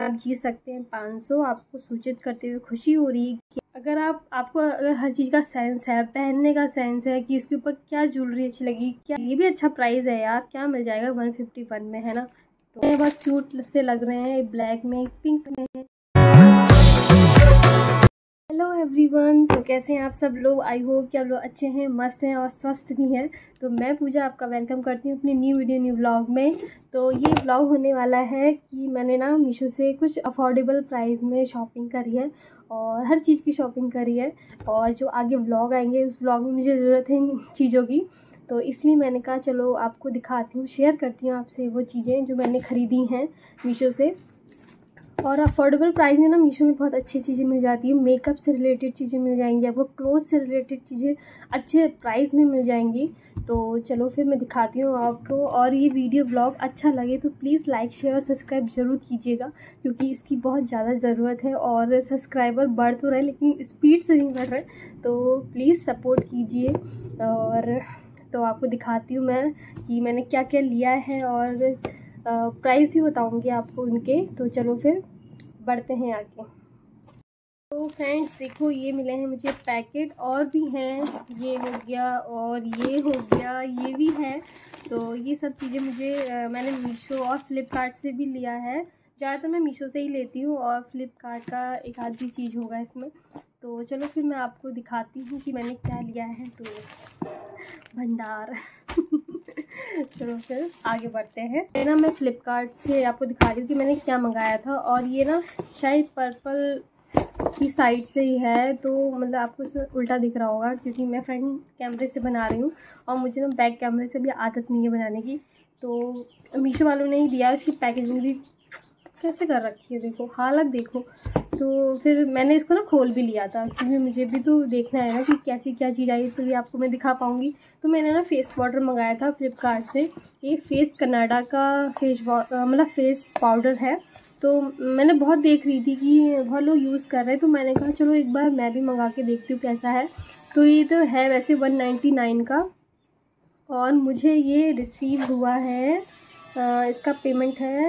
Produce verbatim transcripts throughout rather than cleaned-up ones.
आप जीत सकते हैं पाँच सौ। आपको सूचित करते हुए खुशी हो रही है कि अगर आप आपको अगर हर चीज़ का सेंस है, पहनने का सेंस है कि इसके ऊपर क्या ज्वेलरी अच्छी लगी, क्या ये भी अच्छा प्राइस है यार, क्या मिल जाएगा वन फिफ्टी वन में, है ना। तो ये बहुत क्यूट से लग रहे हैं, ब्लैक में, पिंक में। हेलो एवरीवन, तो कैसे हैं आप सब लोग। आई होप कि आप लोग अच्छे हैं, मस्त हैं और स्वस्थ भी हैं। तो मैं पूजा आपका वेलकम करती हूँ अपनी न्यू वीडियो न्यू व्लॉग में। तो ये व्लॉग होने वाला है कि मैंने ना मीशो से कुछ अफोर्डेबल प्राइस में शॉपिंग करी है और हर चीज़ की शॉपिंग करी है। और जो आगे व्लॉग आएंगे उस व्लॉग में मुझे ज़रूरत है इन चीज़ों की, तो इसलिए मैंने कहा चलो आपको दिखाती हूँ, शेयर करती हूँ आपसे वो चीज़ें जो मैंने ख़रीदी हैं मीशो से। और अफोर्डेबल प्राइस में ना मीशो में बहुत अच्छी चीज़ें मिल जाती है। मेकअप से रिलेटेड चीज़ें मिल जाएंगी आपको, क्लोथ से रिलेटेड चीज़ें अच्छे प्राइस में मिल जाएंगी। तो चलो फिर मैं दिखाती हूँ आपको। और ये वीडियो ब्लॉग अच्छा लगे तो प्लीज़ लाइक शेयर और सब्सक्राइब ज़रूर कीजिएगा, क्योंकि इसकी बहुत ज़्यादा ज़रूरत है। और सब्सक्राइबर बढ़ तो रहे लेकिन स्पीड से नहीं बढ़ रहे, तो प्लीज़ सपोर्ट कीजिए। और तो आपको दिखाती हूँ मैं कि मैंने क्या क्या लिया है और प्राइस भी बताऊँगी आपको उनके। तो चलो फिर बढ़ते हैं आगे। तो फ्रेंड्स देखो, ये मिले हैं मुझे पैकेट, और भी हैं, ये हो गया और ये हो गया, ये भी है। तो ये सब चीज़ें मुझे आ, मैंने मीशो और फ्लिपकार्ट से भी लिया है। ज़्यादातर मैं मीशो से ही लेती हूँ और फ्लिपकार्ट का एक आधी चीज़ होगा इसमें। तो चलो फिर मैं आपको दिखाती हूँ कि मैंने क्या लिया है। तो भंडार चलो फिर आगे बढ़ते हैं। ये ना मैं फ़्लिपकार्ट से आपको दिखा रही हूँ कि मैंने क्या मंगाया था। और ये ना शायद पर्पल की साइड से ही है, तो मतलब आपको इसमें उल्टा दिख रहा होगा क्योंकि मैं फ्रंट कैमरे से बना रही हूँ और मुझे ना बैक कैमरे से भी आदत नहीं है बनाने की। तो मीशो वालों ने ही दिया, इसकी पैकेजिंग भी कैसे कर रखी है, देखो हालत देखो। तो फिर मैंने इसको ना खोल भी लिया था क्योंकि मुझे भी तो देखना है ना कि कैसी क्या चीज़ आई, तो ये आपको मैं दिखा पाऊँगी। तो मैंने ना फेस पाउडर मंगाया था फ्लिपकार्ट से। ये फेस कनाडा का फेस मतलब फेस पाउडर है। तो मैंने बहुत देख रही थी कि बहुत लोग यूज़ कर रहे हैं, तो मैंने कहा चलो एक बार मैं भी मंगा के देखती हूँ कैसा है। तो ये तो है वैसे वन नाइन्टी नाइन का, और मुझे ये रिसीव हुआ है। आ, इसका पेमेंट है,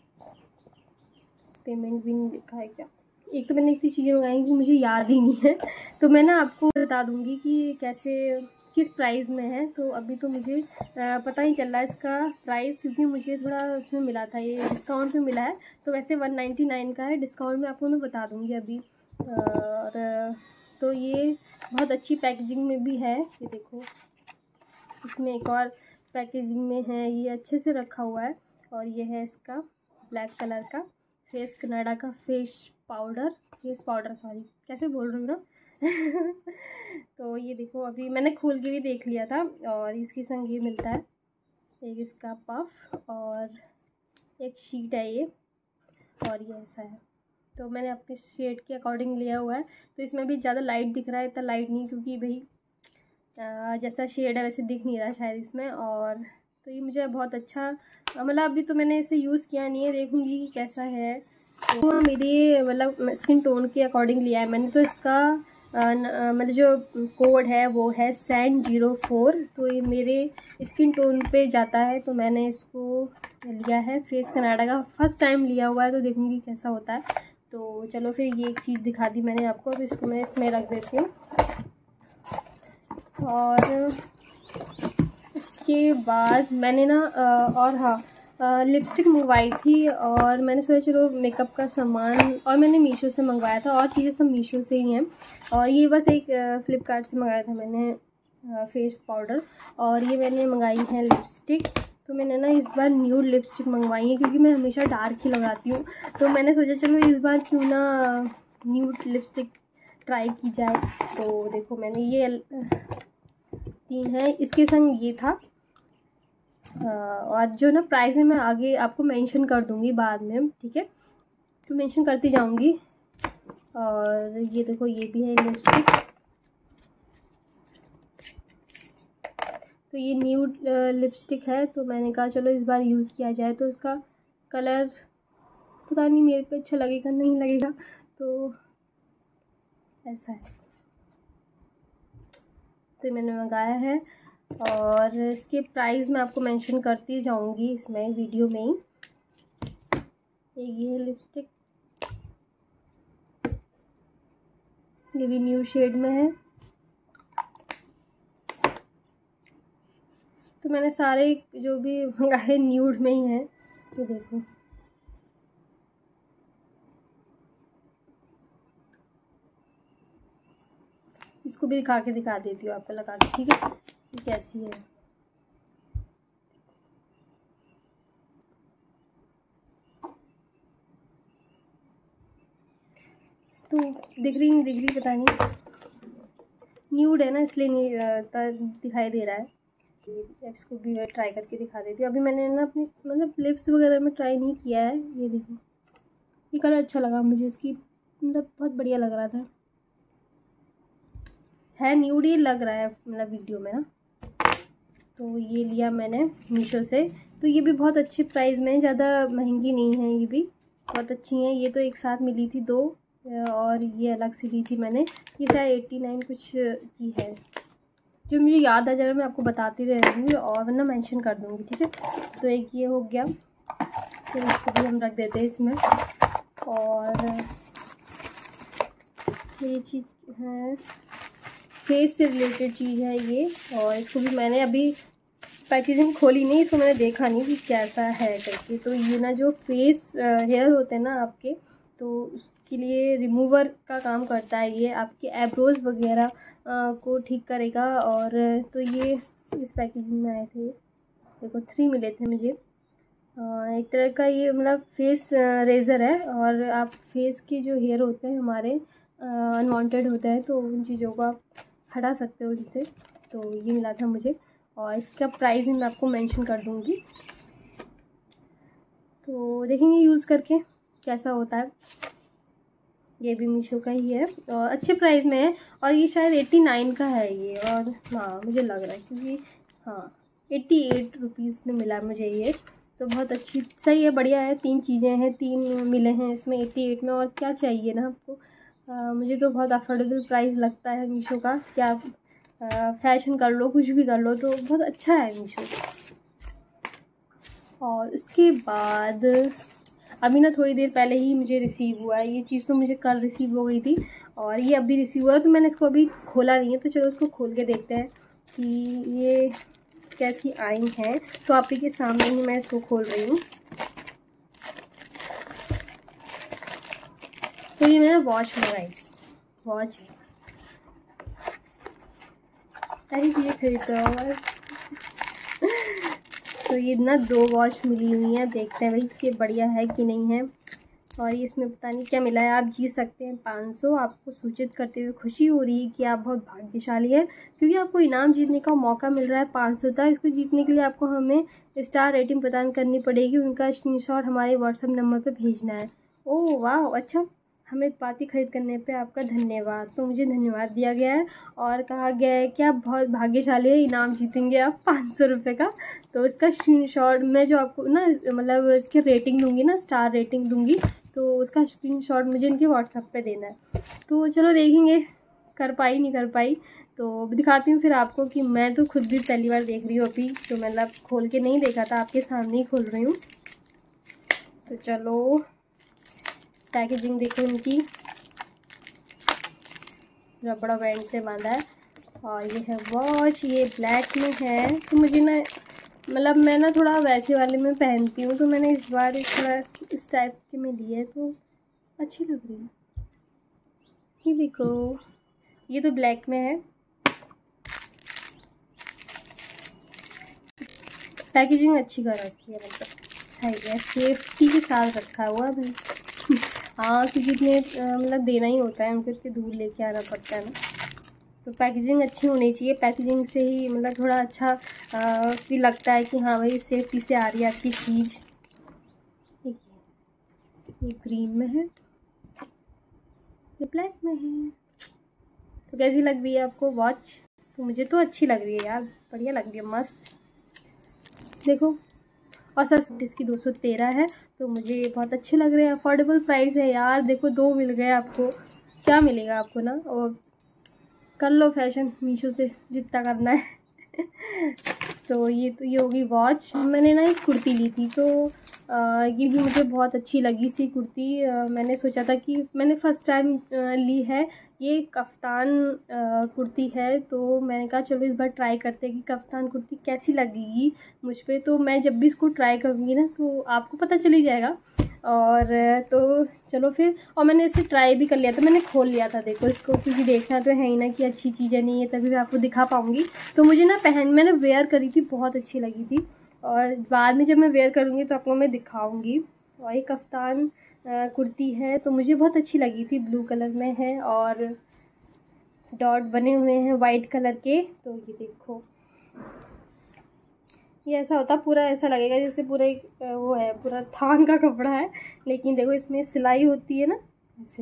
पेमेंट भी नहीं लिखा है क्या। एक तो मैंने इतनी चीज़ें मंगाई कि मुझे याद ही नहीं है, तो मैं ना आपको बता दूंगी कि कैसे किस प्राइस में है। तो अभी तो मुझे पता ही चल रहा है इसका प्राइस, क्योंकि मुझे थोड़ा उसमें मिला था, ये डिस्काउंट में मिला है। तो वैसे वन नाइन्टी नाइन का है, डिस्काउंट में आपको मैं बता दूंगी अभी। और तो ये बहुत अच्छी पैकेजिंग में भी है, ये देखो इसमें एक और पैकेजिंग में है, ये अच्छे से रखा हुआ है। और ये है इसका ब्लैक कलर का फेस कनाडा का face powder, face powder sorry कैसे बोल रही हूँ ना तो ये देखो अभी मैंने खोल के भी देख लिया था। और इसके संग ये मिलता है एक इसका पफ और एक शीट है ये, और ये ऐसा है। तो मैंने अपने शेड के अकॉर्डिंग लिया हुआ है। तो इसमें भी ज़्यादा लाइट दिख रहा है, इतना लाइट नहीं, क्योंकि भाई जैसा शेड है वैसे दिख नहीं रहा शायद इसमें। और तो ये मुझे बहुत अच्छा, मतलब अभी तो मैंने इसे यूज़ किया नहीं है, देखूँगी कि कैसा है। तो मेरी मतलब स्किन टोन के अकॉर्डिंग लिया है मैंने। तो इसका मतलब जो कोड है वो है सैंड जीरो फोर, तो ये मेरे स्किन टोन पे जाता है। तो मैंने इसको लिया है, फेस कनाडा का फर्स्ट टाइम लिया हुआ है, तो देखूँगी कैसा होता है। तो चलो फिर ये एक चीज़ दिखा दी मैंने आपको, तो इसको मैं इसमें रख देती हूँ। और इसके बाद मैंने ना और हाँ लिपस्टिक मंगवाई थी, और मैंने सोचा चलो मेकअप का सामान, और मैंने मीशो से मंगवाया था, और चीज़ें सब मीशो से ही हैं। और ये बस एक फ़्लिपकार्ट से मंगाया था मैंने फेस पाउडर, और ये मैंने मंगाई है लिपस्टिक। तो मैंने ना इस बार न्यूड लिपस्टिक मंगवाई है, क्योंकि मैं हमेशा डार्क ही लगाती हूँ। तो मैंने सोचा चलो इस बार क्यों ना न्यूड लिपस्टिक ट्राई की जाए। तो देखो मैंने ये तीन है, इसके संग ये था। और जो ना प्राइस है मैं आगे आपको मेंशन कर दूंगी बाद में, ठीक है, तो मेंशन करती जाऊंगी। और ये देखो ये भी है लिपस्टिक। तो ये न्यूड लिपस्टिक है, तो मैंने कहा चलो इस बार यूज़ किया जाए। तो इसका कलर पता नहीं मेरे पे अच्छा लगेगा नहीं लगेगा, तो ऐसा है। तो मैंने मंगाया है, और इसके प्राइस मैं आपको मेंशन करती जाऊंगी इसमें वीडियो में ही। ये है लिपस्टिक, ये भी न्यू शेड में है। तो मैंने सारे जो भी मंगाए न्यूड में ही हैं। ये देखो, इसको भी दिखा के दिखा देती हूँ आपको लगा के, ठीक है, ये कैसी है। तो दिख रही नहीं दिख रही पता नहीं, न्यूड है ना इसलिए नहीं दिखाई दे रहा है। अब इसको भी मैं ट्राई करके दिखा देती हूँ। अभी मैंने ना अपनी मतलब लिप्स वगैरह में ट्राई नहीं किया है। ये देखो, ये कलर अच्छा लगा मुझे, इसकी मतलब बहुत बढ़िया लग रहा था। है न्यूड ही लग रहा है मतलब वीडियो में ना। तो ये लिया मैंने मीशो से। तो ये भी बहुत अच्छे प्राइस में है, ज़्यादा महंगी नहीं है, ये भी बहुत अच्छी हैं। ये तो एक साथ मिली थी दो, और ये अलग से ली थी मैंने। ये शायद एट्टी नाइन कुछ की है, जो मुझे याद आ जा रहा है मैं आपको बताती रहूँगी और वरना मेंशन कर दूँगी, ठीक है। तो एक ये हो गया, फिर इसको भी हम रख देते हैं इसमें। और ये चीज़ है, फेस से रिलेटेड चीज़ है ये, और इसको भी मैंने अभी पैकेजिंग खोली नहीं, इसको मैंने देखा नहीं कि कैसा है करके। तो ये ना जो फेस हेयर होते हैं ना आपके, तो उसके लिए रिमूवर का काम करता है ये, आपके एब्रोज वगैरह को ठीक करेगा। और तो ये इस पैकेजिंग में आए थे, देखो थ्री मिले थे मुझे। एक तरह का ये मतलब फेस रेज़र है, और आप फेस के जो हेयर होते हैं हमारे अनवांटेड होते हैं, तो उन चीज़ों को आप हटा सकते हो इनसे। तो ये मिला था मुझे, और इसका प्राइस मैं आपको मेंशन कर दूँगी। तो देखेंगे यूज़ करके कैसा होता है। ये भी मीशो का ही है और अच्छे प्राइस में है, और ये शायद एट्टी नाइन का है ये, और हाँ मुझे लग रहा है क्योंकि हाँ एट्टी एट रुपीज़ में मिला मुझे ये। तो बहुत अच्छी सही है, बढ़िया है। तीन चीज़ें हैं, तीन मिले हैं इसमें एट्टी एट में, और क्या चाहिए ना आपको। आ, मुझे तो बहुत अफोर्डेबल प्राइस लगता है मीशो का। क्या आ, फैशन कर लो, कुछ भी कर लो, तो बहुत अच्छा है मीशो। और उसके बाद अभी ना थोड़ी देर पहले ही मुझे रिसीव हुआ है ये चीज़। तो मुझे कल रिसीव हो गई थी, और ये अभी रिसीव हुआ है। तो मैंने इसको अभी खोला नहीं है, तो चलो उसको खोल के देखते हैं कि ये कैसी आई हैं। तो आप ही के सामने ही मैं इसको खोल रही हूँ। तो ये मैंने वॉच मंगाई, वॉच है, अरे ये खरीदा। तो ये ना दो वॉच मिली हुई हैं, देखते हैं भाई कि बढ़िया है कि नहीं है। और ये इसमें पता नहीं क्या मिला है। आप जीत सकते हैं पाँच सौ। आपको सूचित करते हुए खुशी हो रही है कि आप बहुत भाग्यशाली हैं, क्योंकि आपको इनाम जीतने का मौका मिल रहा है पाँच सौ तक। इसको जीतने के लिए आपको हमें स्टार रेटिंग प्रदान करनी पड़ेगी, उनका स्क्रीनशॉट हमारे व्हाट्सएप नंबर पर भेजना है। ओह वाह, अच्छा, हमें पाती खरीद करने पे आपका धन्यवाद। तो मुझे धन्यवाद दिया गया है और कहा गया है कि आप बहुत भाग्यशाली है, इनाम जीतेंगे आप पाँच सौ रुपये का। तो इसका स्क्रीनशॉट मैं जो आपको ना मतलब इसकी रेटिंग दूंगी ना, स्टार रेटिंग दूंगी, तो उसका स्क्रीनशॉट मुझे इनके व्हाट्सएप पे देना है। तो चलो देखेंगे, कर पाई नहीं कर पाई तो दिखाती हूँ फिर आपको कि मैं तो खुद भी पहली बार देख रही हूँ अभी। तो मतलब खोल के नहीं देखा था, आपके सामने ही खोल रही हूँ। तो चलो पैकेजिंग देखो इनकी, रबड़ा बैंड से बांधा है। और ये है वॉच, ये ब्लैक में है। तो मुझे ना मतलब मैं ना थोड़ा वैसे वाले में पहनती हूँ, तो मैंने इस बार थोड़ा इस टाइप के में लिए, तो अच्छी लग रही है। ये देखो, ये तो ब्लैक में है। पैकेजिंग अच्छी कर रखी है, मतलब सही है, सेफ्टी के साथ रखा हुआ अभी। हाँ क्योंकि इतने मतलब देना ही होता है, उनको इतनी दूर लेके आना पड़ता है ना। तो पैकेजिंग अच्छी होनी चाहिए, पैकेजिंग से ही मतलब थोड़ा अच्छा भी लगता है कि हाँ भाई सेफ्टी से आ रही है आपकी चीज़। ये ग्रीन में है, ये ब्लैक में है। तो कैसी लग रही है आपको वॉच? तो मुझे तो अच्छी लग रही है यार, बढ़िया लग रही है, मस्त। देखो, और सर इसकी दो सौ तेरह है, तो मुझे बहुत अच्छे लग रहे हैं। अफोर्डेबल प्राइस है यार। देखो दो मिल गए आपको, क्या मिलेगा आपको ना। और कर लो फैशन मीशो से जितना करना है। तो ये तो ये होगी वॉच। मैंने ना एक कुर्ती ली थी, तो आ, ये भी मुझे बहुत अच्छी लगी सी कुर्ती। आ, मैंने सोचा था कि मैंने फ़र्स्ट टाइम ली है ये कफ्तान आ, कुर्ती है, तो मैंने कहा चलो इस बार ट्राई करते हैं कि कफ्तान कुर्ती कैसी लगेगी मुझ पे। तो मैं जब भी इसको ट्राई करूँगी ना तो आपको पता चल ही जाएगा। और तो चलो फिर, और मैंने इसे ट्राई भी कर लिया था, मैंने खोल लिया था देखो इसको, क्योंकि देखना तो है ही ना कि अच्छी चीज़ें नहीं है, तभी मैं आपको दिखा पाऊँगी। तो मुझे ना पहन मैंने वेयर करी थी, बहुत अच्छी लगी थी, और बाद में जब मैं वेयर करूँगी तो आपको मैं दिखाऊँगी। और ये कफ्तान कुर्ती है तो मुझे बहुत अच्छी लगी थी, ब्लू कलर में है और डॉट बने हुए हैं वाइट कलर के। तो ये देखो, ये ऐसा होता पूरा, ऐसा लगेगा जैसे पूरा एक वो है, पूरा थान का कपड़ा है, लेकिन देखो इसमें सिलाई होती है ना, ऐसे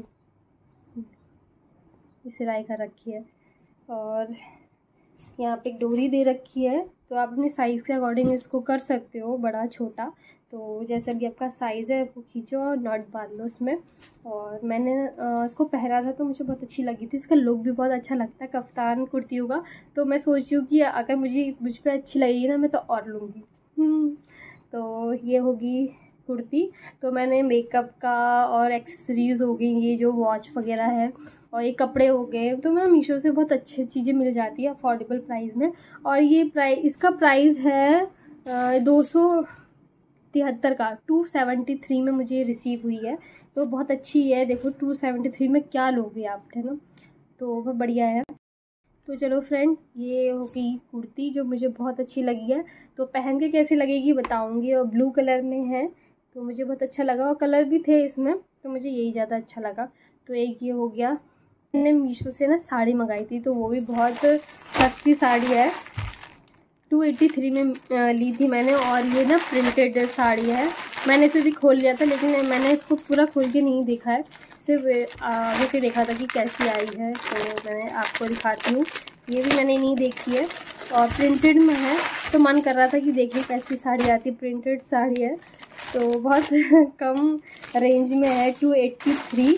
सिलाई कर रखी है, और यहाँ पे एक डोरी दे रखी है। तो आप अपने साइज़ के अकॉर्डिंग इसको कर सकते हो, बड़ा छोटा, तो जैसा भी आपका साइज़ है वो खींचो और नॉट बांध लो उसमें। और मैंने इसको पहना था तो मुझे बहुत अच्छी लगी थी, इसका लुक भी बहुत अच्छा लगता है कफ्तान कुर्तियों का। तो मैं सोच रही हूँ कि अगर मुझे मुझ पर अच्छी लगेगी ना मैं तो और लूँगी। तो ये होगी कुर्ती। तो मैंने मेकअप का और एक्सेसरीज़ हो गई, ये जो वॉच वगैरह है और ये कपड़े हो गए, तो मैं मीशो से बहुत अच्छी चीज़ें मिल जाती है अफोर्डेबल प्राइस में। और ये प्राइस, इसका प्राइस है दो सौ तिहत्तर का, टू सेवेंटी थ्री में मुझे रिसीव हुई है, तो बहुत अच्छी है। देखो टू सेवेंटी थ्री में क्या लोगे आप, है ना, तो वो बढ़िया है। तो चलो फ्रेंड, ये हो गई कुर्ती जो मुझे बहुत अच्छी लगी है, तो पहन के कैसी लगेगी बताऊंगी। और ब्लू कलर में है तो मुझे बहुत अच्छा लगा, और कलर भी थे इसमें तो मुझे यही ज़्यादा अच्छा लगा। तो एक ये हो गया। मैंने मीशो से ना साड़ी मंगाई थी, तो वो भी बहुत सस्ती साड़ी है, टू एटी थ्री में ली थी मैंने, और ये ना प्रिंटेड साड़ी है। मैंने इसे भी खोल लिया था, लेकिन मैंने इसको पूरा खोल के नहीं देखा है, सिर्फ आगे से देखा था कि कैसी आई है, तो मैं आपको दिखाती हूँ। ये भी मैंने नहीं देखी है, और प्रिंटेड में है, तो मन कर रहा था कि देखिए कैसी साड़ी आती है। प्रिंटेड साड़ी है तो बहुत कम रेंज में है, टू एट्टी थ्री,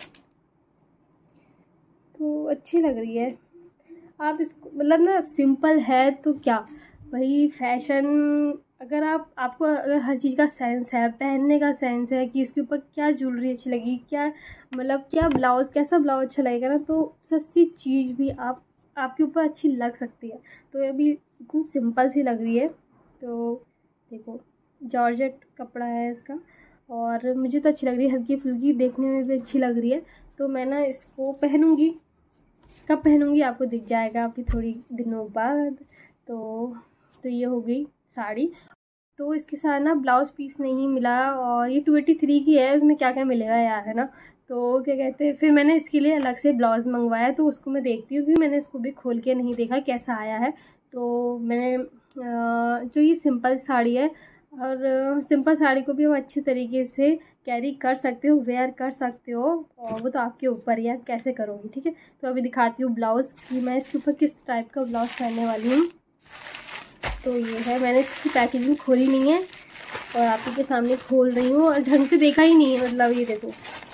तो अच्छी लग रही है। आप इसको मतलब ना सिंपल है तो क्या भाई, फैशन, अगर आप आपको अगर हर चीज़ का सेंस है, पहनने का सेंस है कि इसके ऊपर क्या ज्वेलरी अच्छी लगी, क्या मतलब क्या ब्लाउज़, कैसा ब्लाउज अच्छा लगेगा ना, तो सस्ती चीज़ भी आप आपके ऊपर अच्छी लग सकती है। तो ये भी एकदम सिंपल सी लग रही है। तो देखो जॉर्जेट कपड़ा है इसका, और मुझे तो अच्छी लग रही है, हल्की फुल्की, देखने में भी अच्छी लग रही है। तो मैं ना इसको पहनूँगी, कब पहनूँगी आपको दिख जाएगा अभी थोड़ी दिनों बाद। तो तो ये हो गई साड़ी। तो इसके साथ ना ब्लाउज़ पीस नहीं मिला, और ये टू एटी थ्री की है, उसमें क्या क्या मिलेगा यार, है ना। तो क्या कहते हैं, फिर मैंने इसके लिए अलग से ब्लाउज़ मंगवाया, तो उसको मैं देखती हूँ, क्योंकि मैंने इसको भी खोल के नहीं देखा कैसा आया है। तो मैंने जो ये सिंपल साड़ी है, और सिंपल साड़ी को भी हम अच्छे तरीके से कैरी कर सकते हो, वेयर कर सकते हो, और वो तो आपके ऊपर ही है, आप कैसे करोगे, ठीक है। तो अभी दिखाती हूँ ब्लाउज़ कि मैं इसके ऊपर किस टाइप का ब्लाउज़ पहनने वाली हूँ। तो ये है, मैंने इसकी पैकेजिंग खोली नहीं है, और आप ही के सामने खोल रही हूँ, और ढंग से देखा ही नहीं है, मतलब ये देखो।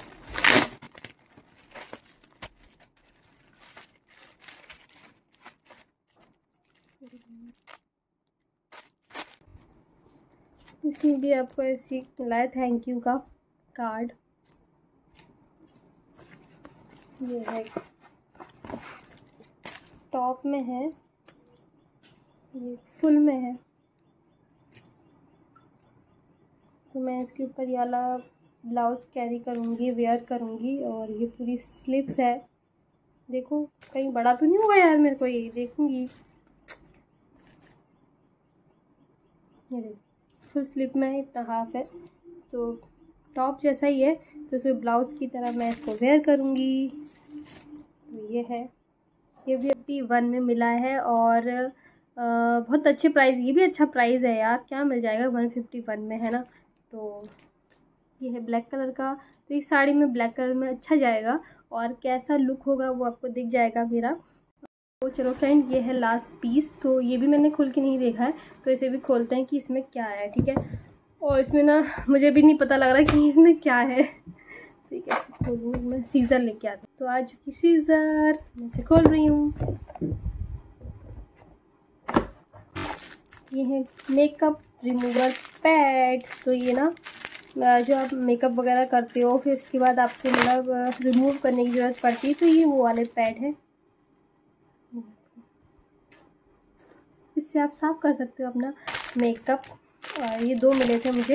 इसमें भी आपको ऐसी मिला है थैंक यू का कार्ड। ये है, टॉप में है, ये फुल में है। तो मैं इसके ऊपर ये वाला ब्लाउज़ कैरी करूँगी, वेयर करूँगी, और ये पूरी स्लिप्स है। देखो कहीं बड़ा तो नहीं होगा यार, मेरे को ये देखूँगी। ये देखो फुल स्लिप में इतना हाफ है, तो टॉप जैसा ही है, तो इसे ब्लाउज़ की तरह मैं इसको वेयर करूँगी। तो ये है, ये भी एट्टी वन में मिला है, और आ, बहुत अच्छे प्राइस, ये भी अच्छा प्राइस है यार, क्या मिल जाएगा वन फिफ्टी वन में, है ना। तो ये है ब्लैक कलर का, तो इस साड़ी में ब्लैक कलर में अच्छा जाएगा, और कैसा लुक होगा वो आपको दिख जाएगा मेरा। तो चलो फ्रेंड, ये है लास्ट पीस, तो ये भी मैंने खोल के नहीं देखा है, तो इसे भी खोलते हैं कि इसमें क्या है, ठीक है। और इसमें ना मुझे भी नहीं पता लग रहा कि इसमें क्या है, तो कैसे खोलूँ, मैं सीज़र लेके आती हूँ। तो आ चुकी सीज़र, मैं इसे खोल रही हूँ। ये है मेकअप रिमूवर पैड। तो ये ना जो आप मेकअप वगैरह करते हो फिर उसके बाद आपको मतलब रिमूव करने की ज़रूरत पड़ती है, तो ये वो वाले पैड है, इससे आप साफ़ कर सकते हो अपना मेकअप। और ये दो मिले थे मुझे,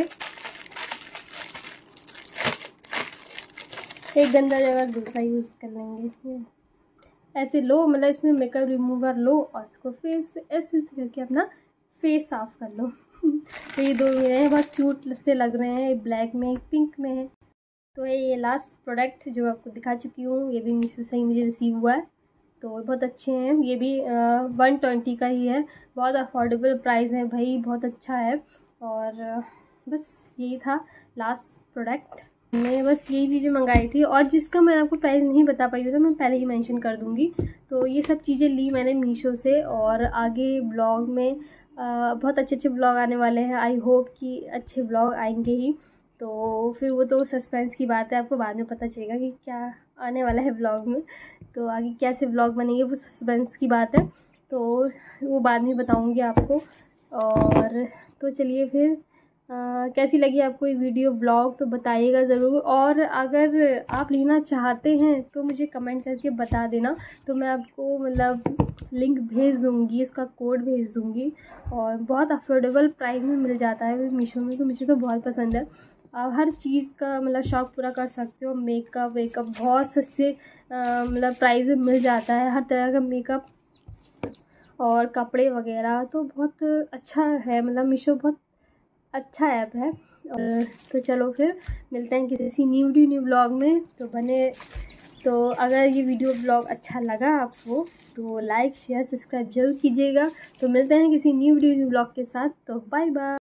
एक गंदा जगह दूसरा यूज़ कर लेंगे। ऐसे लो, मतलब इसमें मेकअप रिमूवर लो और इसको फेस पे ऐसे ऐसे करके अपना फेस साफ़ कर लो। तो ये दो मिले हैं, बहुत क्यूट से लग रहे हैं, एक ब्लैक में एक पिंक में है। तो ये लास्ट प्रोडक्ट जो आपको दिखा चुकी हूँ, ये भी मीशो से ही मुझे रिसीव हुआ है, तो बहुत अच्छे हैं। ये भी वन ट्वेंटी का ही है, बहुत अफोर्डेबल प्राइस है भाई, बहुत अच्छा है। और आ, बस यही था लास्ट प्रोडक्ट, मैं बस यही चीज़ें मंगाई थी, और जिसका मैं आपको प्राइस नहीं बता पाई हूँ तो मैं पहले ही मेंशन कर दूँगी। तो ये सब चीज़ें ली मैंने मीशो से, और आगे ब्लॉग में आ, बहुत अच्छे अच्छे ब्लॉग आने वाले हैं। आई होप कि अच्छे ब्लॉग आएंगे ही, तो फिर वो तो सस्पेंस की बात है, आपको बाद में पता चलेगा कि क्या आने वाला है ब्लॉग में। तो आगे कैसे ब्लॉग बनेंगे वो सस्पेंस की बात है, तो वो बाद में बताऊंगी आपको। और तो चलिए फिर, आ, कैसी लगी आपको ये वीडियो ब्लॉग तो बताइएगा ज़रूर, और अगर आप लेना चाहते हैं तो मुझे कमेंट करके बता देना, तो मैं आपको मतलब लिंक भेज दूँगी, इसका कोड भेज दूँगी। और बहुत अफोर्डेबल प्राइस में मिल जाता है मीशो में, तो मुझे तो बहुत पसंद है। आप हर चीज़ का मतलब शौक़ पूरा कर सकते हो, मेकअप वेकअप बहुत सस्ते मतलब प्राइस में मिल जाता है, हर तरह का मेकअप और कपड़े वगैरह, तो बहुत अच्छा है, मतलब मीशो बहुत अच्छा ऐप है। और तो चलो फिर मिलते हैं किसी न्यू वीडियो न्यू ब्लॉग में, तो बने। तो अगर ये वीडियो ब्लॉग अच्छा लगा आपको तो लाइक शेयर सब्सक्राइब जरूर कीजिएगा। तो मिलते हैं किसी न्यू वीडियो न्यू ब्लॉग के साथ, तो बाय बाय।